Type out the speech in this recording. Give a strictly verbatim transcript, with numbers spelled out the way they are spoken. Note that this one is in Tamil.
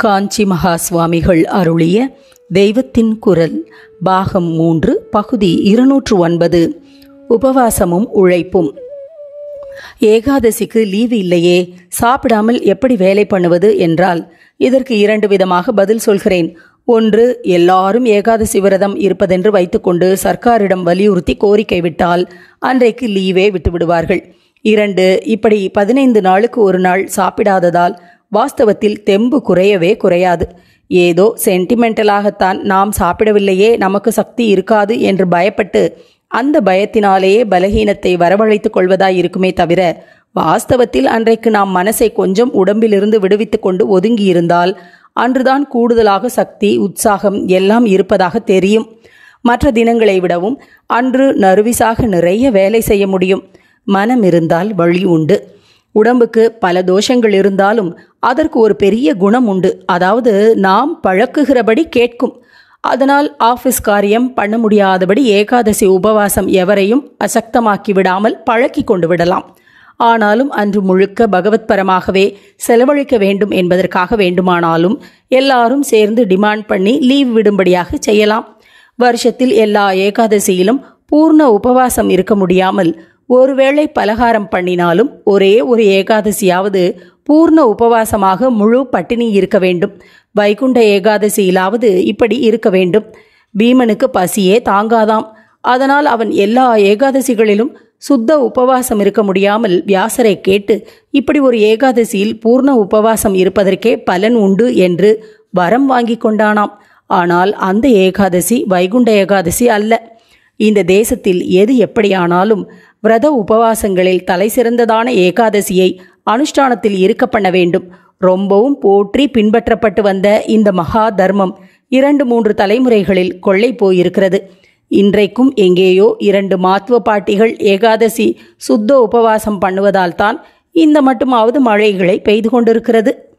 காஞ்சி மகா சுவாமிகள் அருளிய தெய்வத்தின் குரல் பாகம் மூன்று பகுதி இருநூற்று ஒன்பது. உபவாசமும் உழைப்பும். ஏகாதசிக்கு லீவு இல்லையே, சாப்பிடாமல் எப்படி வேலை பண்ணுவது என்றால் இதற்கு இரண்டு விதமாக பதில் சொல்கிறேன். ஒன்று, எல்லாரும் ஏகாதசி விரதம் இருப்பதென்று வைத்துக்கொண்டு சர்க்காரிடம் வலியுறுத்தி கோரிக்கை விட்டால் அன்றைக்கு லீவே விட்டுவிடுவார்கள். இரண்டு, இப்படி பதினைந்து நாளுக்கு ஒரு நாள் சாப்பிடாததால் வாஸ்தவத்தில் தெம்பு குறையவே குறையாது. ஏதோ சென்டிமெண்டலாகத்தான் நாம் சாப்பிடவில்லையே, நமக்கு சக்தி இருக்காது என்று பயப்பட்டு அந்த பயத்தினாலேயே பலகீனத்தை வரவழைத்துக் கொள்வதாய் இருக்குமே தவிர, வாஸ்தவத்தில் அன்றைக்கு நாம் மனசை கொஞ்சம் உடம்பிலிருந்து விடுவித்து கொண்டு ஒதுங்கியிருந்தால் அன்றுதான் கூடுதலாக சக்தி உற்சாகம் எல்லாம் இருப்பதாக தெரியும். மற்ற தினங்களை விடவும் அன்று நறுவிசாக நிறைய வேலை செய்ய முடியும். மனம் இருந்தால் வழி உண்டு. உடம்புக்கு பல தோஷங்கள் இருந்தாலும் அதற்கு ஒரு பெரிய குணம் உண்டு, அதாவது நாம் பழக்குகிறபடி கேட்கும். அதனால் ஆஃபீஸ் காரியம் பண்ண முடியாதபடி ஏகாதசி உபவாசம் எவரையும் அசக்தமாக்கி விடாமல் பழக்கி கொண்டு விடலாம். ஆனாலும் அன்று முழுக்க பகவத்பரமாகவே செலவழிக்க வேண்டும் என்பதற்காக வேண்டுமானாலும் எல்லாரும் சேர்ந்து டிமாண்ட் பண்ணி லீவ் விடும்படியாக செய்யலாம். வருஷத்தில் எல்லா ஏகாதசியிலும் பூர்ண உபவாசம் இருக்க முடியாமல் ஒருவேளை பலகாரம் பண்ணினாலும் ஒரே ஒரு ஏகாதசியாவது பூர்ண உபவாசமாக முழு பட்டினி இருக்க வேண்டும். வைகுண்ட ஏகாதசியிலாவது இப்படி இருக்க வேண்டும். பீமனுக்கு பசியே தாங்காதாம். அதனால் அவன் எல்லா ஏகாதசிகளிலும் சுத்த உபவாசம் இருக்க முடியாமல் வியாசரை கேட்டு இப்படி ஒரு ஏகாதசியில் பூர்ண உபவாசம் இருப்பதற்கே பலன் உண்டு என்று வரம் வாங்கி கொண்டானாம். ஆனால் அந்த ஏகாதசி வைகுண்ட ஏகாதசி அல்ல. இந்த தேசத்தில் எது எப்படியானாலும் விரத உபவாசங்களில் தலை சிறந்ததான ஏகாதசியை அனுஷ்டானத்தில் இருக்க பண்ண வேண்டும். ரொம்பவும் போற்றி பின்பற்றப்பட்டு வந்த இந்த மகா தர்மம் இரண்டு மூன்று தலைமுறைகளில் கொள்ளை போயிருக்கிறது. இன்றைக்கும் எங்கேயோ இரண்டு மாத்துவ பாட்டிகள் ஏகாதசி சுத்த உபவாசம் பண்ணுவதால் தான் இந்த மட்டுமாவது மழைகளை பெய்து கொண்டிருக்கிறது.